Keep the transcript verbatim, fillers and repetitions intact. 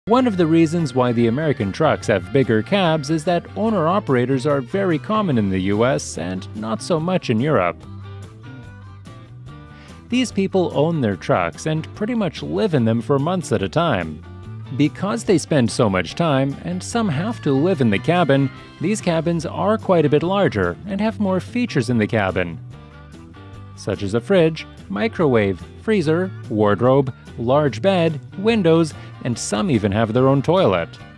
One of the reasons why the American trucks have bigger cabs is that owner-operators are very common in the U S and not so much in Europe. These people own their trucks and pretty much live in them for months at a time. Because they spend so much time, and some have to live in the cabin, these cabins are quite a bit larger and have more features in the cabin, such as a fridge, microwave, freezer, wardrobe, large bed, windows, and some even have their own toilet.